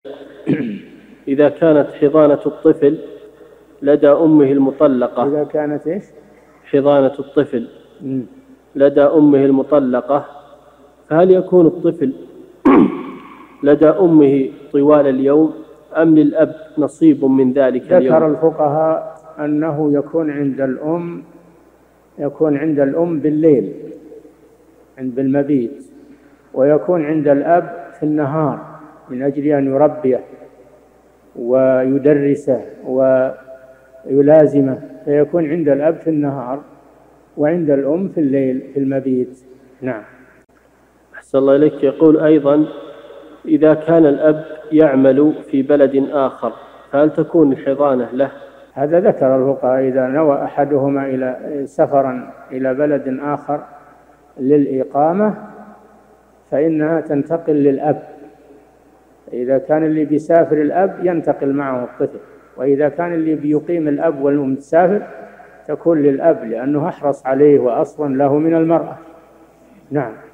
إذا كانت حضانة الطفل لدى أمه المطلقة، إذا كانت إيش؟ حضانة الطفل لدى أمه المطلقة، فهل يكون الطفل لدى أمه طوال اليوم أم للأب نصيب من ذلك اليوم؟ ذكر الفقهاء أنه يكون عند الأم بالليل عند المبيت، ويكون عند الأب في النهار من أجل أن يربيه ويدرسه ويلازمه، فيكون عند الأب في النهار وعند الأم في الليل في المبيت. نعم. أحسن الله إليك. يقول أيضا: إذا كان الأب يعمل في بلد آخر فهل تكون الحضانة له؟ هذا ذكر الفقهاء إذا نوى أحدهما إلى سفرا إلى بلد آخر للإقامة فإنها تنتقل للأب. إذا كان اللي بيسافر الأب ينتقل معه الطفل، وإذا كان اللي بيقيم الأب والأم تسافر تكون للأب، لأنه أحرص عليه وأصلا له من المرأة. نعم.